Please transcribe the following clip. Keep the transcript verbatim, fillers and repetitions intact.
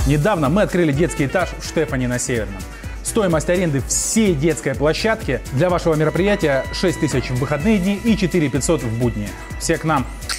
Недавно мы открыли детский этаж в Штефани на Северном. Стоимость аренды всей детской площадки для вашего мероприятия шесть тысяч в выходные дни и четыре тысячи пятьсот в будни. Все к нам!